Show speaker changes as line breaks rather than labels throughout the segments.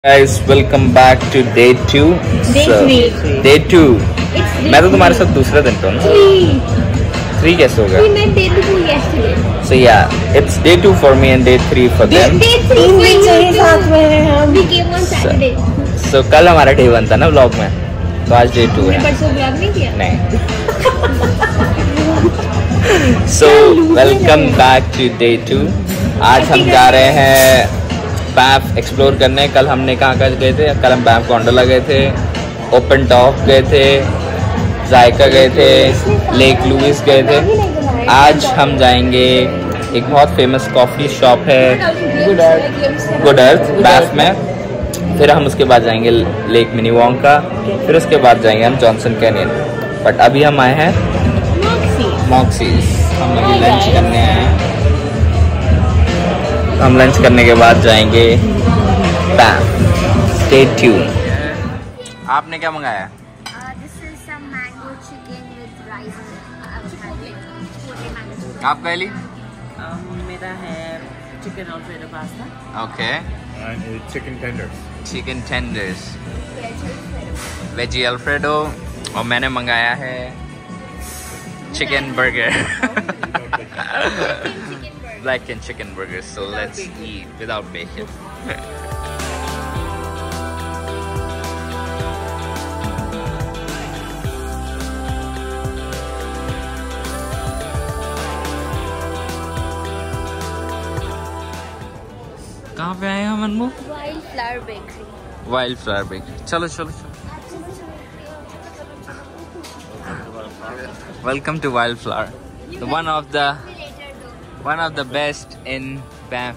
Guys, welcome back to day 2. Day 2. मैं तो तुम्हारे साथ दूसरा दिन तो ना 3 कैसे होगा? So yeah, it's day 2 for me and day 3 for them.
Day 3 साथ में हैं हम. We came on Saturday.
So कल हमारा day 1 था ना vlog में, तो आज day 2 है.
परसों vlog नहीं किया?
नहीं. So welcome back to day 2. आज हम जा रहे हैं बैंफ एक्सप्लोर करने. कल हमने कहाँ गए थे? कल हम बैंफ गोंडोला गए थे, ओपन टॉप गए थे, जायका गए थे, लेक लुइस गए थे. आज हम जाएंगे एक बहुत फेमस कॉफ़ी शॉप है गुड अर्थ बैंफ में. फिर हम उसके बाद जाएंगे लेक मिनीवोंका. फिर उसके बाद जाएंगे हम जॉनसन कैनियन. बट अभी हम आए हैं मॉक्सीज. हम अभी लंच करने आए हैं. हम लंच करने के बाद जाएंगे बैंफ. Stay tune. आपने क्या मंगाया? आप कहली?
मेरा है chicken alfredo pasta.
Okay. Chicken tenders. Veggie alfredo. और मैंने मंगाया है chicken burger. Black and chicken burgers, so let's eat without bacon. कहाँ पे आए हम अनमो?
Wildflower Bakery.
Wildflower Bakery. चलो चलो चलो. Welcome to Wildflower. One of the best in Banff.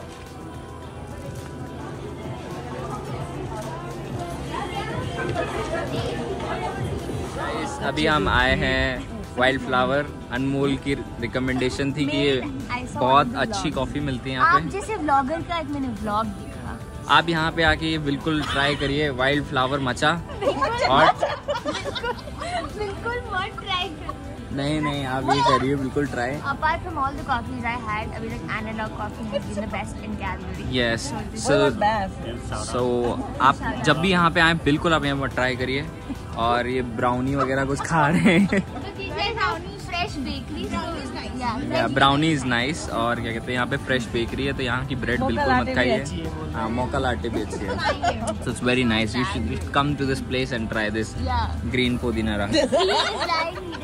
अभी हम आए हैं वाइल्ड फ्लावर. अनमोल की रिकमेंडेशन थी कि ये बहुत अच्छी कॉफी मिलती है यहाँ पे.
आप जैसे व्लॉगर का एक मैंने व्लॉग देखा.
आप यहाँ पे आके ये बिल्कुल ट्राई करिए. वाइल्ड फ्लावर मचा. और
बिल्कुल मत ट्राई करो. नहीं
आप ये करिए बिल्कुल try.
Apart from all the coffees I had, अभी तक analog coffee has been the best in Calgary.
Yes. So आप जब भी यहाँ पे आए बिल्कुल आप यहाँ पर ट्राई करिए. और ये ब्राउनी वगैरह कुछ खा रहे हैं.
Fresh bakery.
Brownie is nice. और क्या कहते हैं यहाँ पे फ्रेश बेकरी है, तो यहाँ की ब्रेड बिल्कुल मत खाइए. हाँ, मोका लाटे भी अच्छी है. So it's very nice. You should come to this place and try this green पुदीना रंग.
He didn't like it.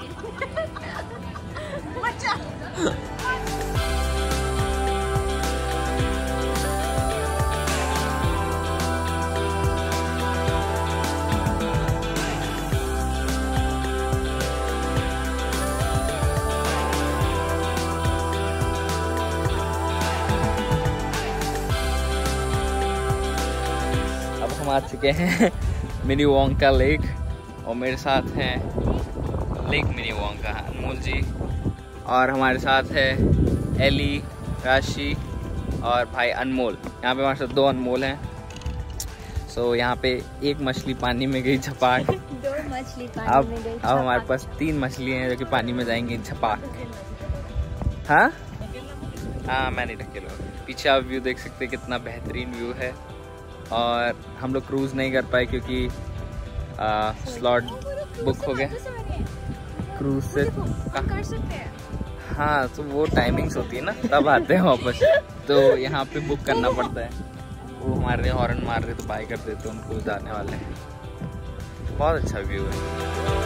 अब हम आ चुके हैं मिनीवोंका लेक. और मेरे साथ हैं लेक मिनीवोंका अनमोल जी. और हमारे साथ है एली, राशि और भाई अनमोल. यहाँ पे हमारे साथ 2 अनमोल हैं. सो यहाँ पे एक मछली पानी में गई झपाक.
2 मछली पानी में गई.
अब हमारे पास 3 मछलियाँ हैं जो कि पानी में जाएंगी झपाक. हाँ मैं नहीं ढकेलूँ. पीछे आप व्यू देख सकते हैं, कितना बेहतरीन व्यू है. और हम लोग क्रूज़ नहीं कर पाए क्योंकि स्लॉट बुक हो गया क्रूज से.
कर सकते हैं.
हाँ, तो वो टाइमिंग्स होती है ना, तब आते हैं वापस. तो यहाँ पे बुक करना पड़ता है. वो हमारे हॉर्न मार रहे तो बाय कर देते, उनको जाने वाले हैं. बहुत अच्छा व्यू है.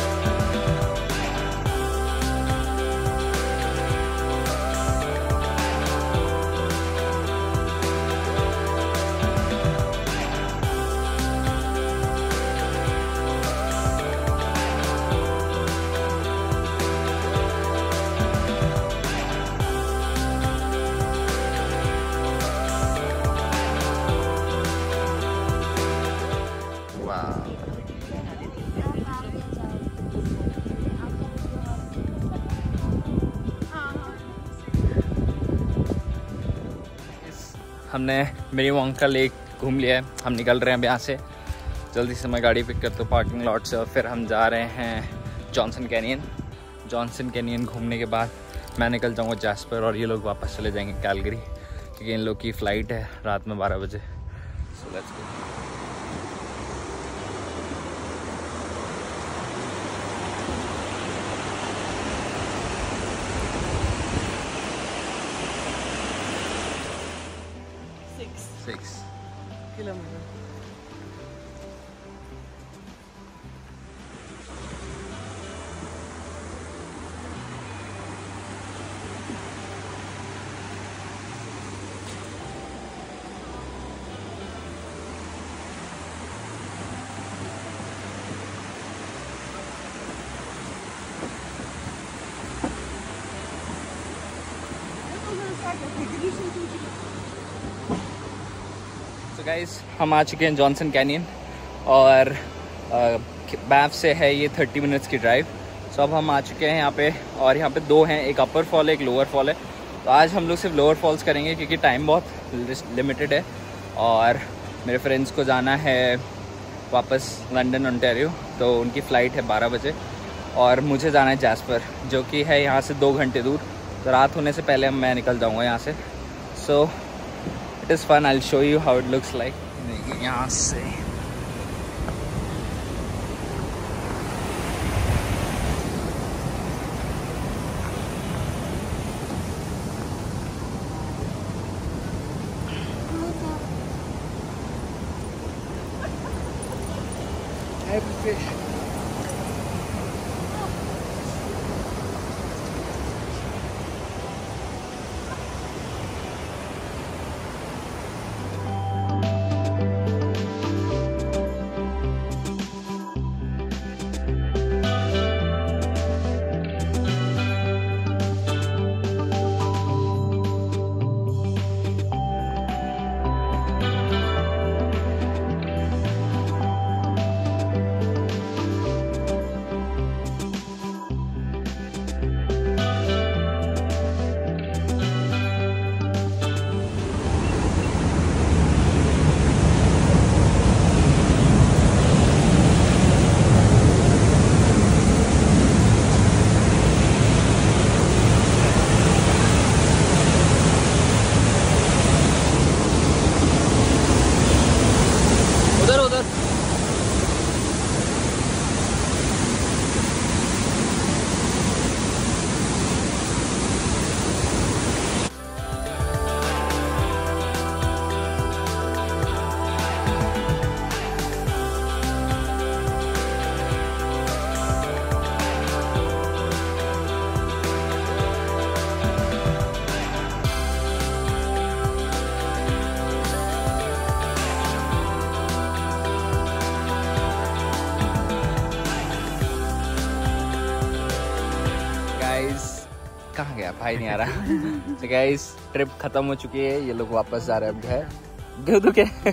हमने मिनीवोंका लेक घूम लिया है. हम निकल रहे हैं अब यहाँ से. जल्दी से मैं गाड़ी पिक करता हूँ पार्किंग लॉट से. और फिर हम जा रहे हैं जॉनसन कैनियन. जॉनसन कैनियन घूमने के बाद मैं निकल जाऊँगा जैस्पर और ये लोग वापस चले जाएंगे कैलगरी, क्योंकि इन लोग की फ़्लाइट है रात में 12 बजे. So let's go. Six
kilometers.
तो गाइस हम आ चुके हैं जॉनसन कैनियन और बैंफ से है ये 30 मिनट्स की ड्राइव। सो अब हम आ चुके हैं यहाँ पे और यहाँ पे दो हैं, एक अपर फॉल है एक लोअर फॉल है। तो आज हम लोग सिर्फ लोअर फॉल्स करेंगे क्योंकि टाइम बहुत लिमिटेड है और मेरे फ्रेंड्स को जाना है वापस लंदन ओंटारियो, तो उनकी फ़्लाइट है 12 बजे और मुझे जाना है जैस्पर जो कि है यहाँ से 2 घंटे दूर। तो रात होने से पहले मैं निकल जाऊँगा यहाँ से। So it is fun, I will show you how it looks like. यहाँ से fish. कहाँ गया भाई, नहीं आ रहा। तो गाइस ट्रिप खत्म हो चुकी है, ये लोग वापस जा रहे हैं अब घर। दुख है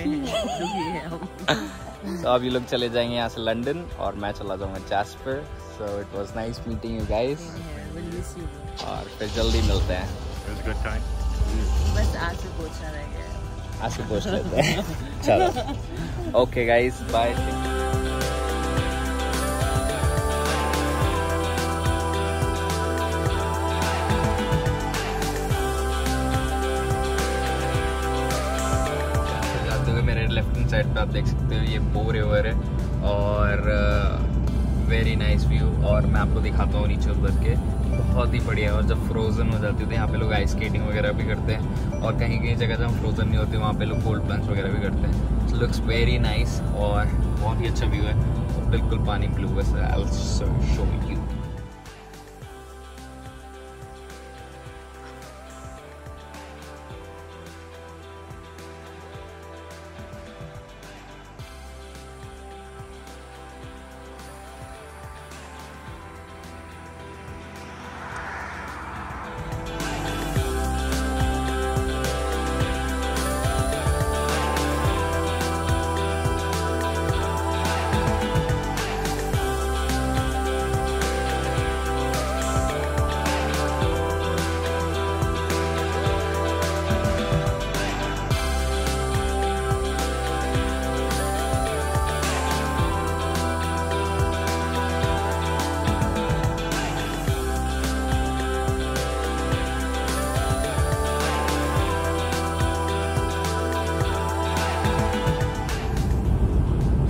तो अब ये लोग चले जाएंगे यहाँ से लंदन और मैं चला जाऊंगा Jasper. So it was nice meeting you guys और फिर जल्दी मिलते हैं।
बस आंसू पोछना रह गया,
आंसू पोछ लेते हैं। चलो ओके गाइस बाय। मेरे लेफ्ट हैंड साइड पे आप देख सकते हो ये बो रिवर है और वेरी नाइस व्यू। और मैं आपको दिखाता हूँ नीचे उतर के, बहुत ही बढ़िया है। और जब फ्रोजन हो जाती है तो यहाँ पे लोग आइस स्केटिंग वगैरह भी करते हैं और कहीं कहीं जगह जहाँ फ्रोजन नहीं होती वहाँ पे लोग कोल्ड प्लंज वगैरह भी करते हैं। सो लुक्स वेरी नाइस और बहुत ही अच्छा व्यू है और बिल्कुल पानी ब्लू है। I will show you.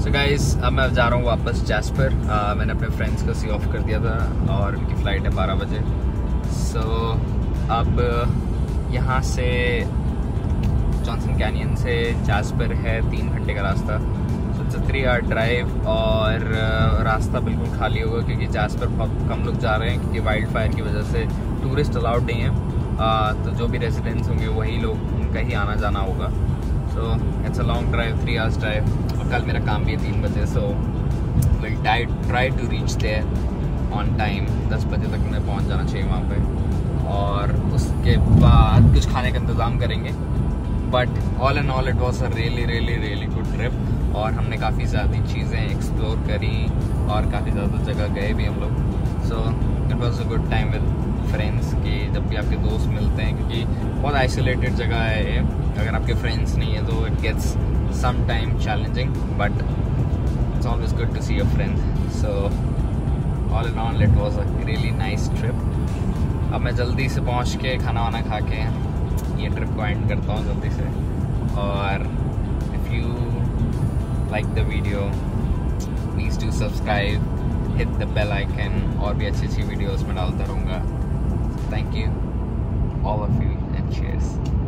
So guys अब मैं जा रहा हूँ वापस जैस्पर। मैंने अपने फ्रेंड्स को सी ऑफ कर दिया था और उनकी फ़्लाइट है 12 बजे। सो अब यहाँ से जॉनसन कैनियन से जैस्पर है 3 घंटे का रास्ता। सो इट्स 3 आवर ड्राइव और रास्ता बिल्कुल खाली होगा क्योंकि जैस्पर बहुत कम लोग जा रहे हैं क्योंकि वाइल्ड फायर की वजह से टूरिस्ट अलाउड नहीं है। तो जो भी रेजिडेंट्स होंगे वही लोग, उनका ही आना जाना होगा। So it's a long drive, 3 hours drive. और कल मेरा काम भी है 3 बजे। So will try to reach there on time. 10 बजे तक मैं पहुंच जाना चाहिए वहाँ पे और उसके बाद कुछ खाने का इंतज़ाम करेंगे। But all and all it was a really good trip और हमने काफ़ी ज़्यादा चीज़ें एक्सप्लोर करी और काफ़ी ज़्यादा जगह गए भी हम लोग। So it was a good time with friends की जब भी आपके दोस्त मिलते हैं क्योंकि बहुत आइसोलेटेड जगह है ये। अगर आपके फ्रेंड्स नहीं है तो it gets some time challenging but it's always good to see your friends. So all in all it was a really nice trip. अब मैं जल्दी से पहुंच के खाना वाना खा के ये ट्रिप को एंड करता हूँ जल्दी से। और if you like the video please do subscribe, hit the bell icon. और भी अच्छी वीडियोस में डालता रहूँगा। Thank you all of you and cheers.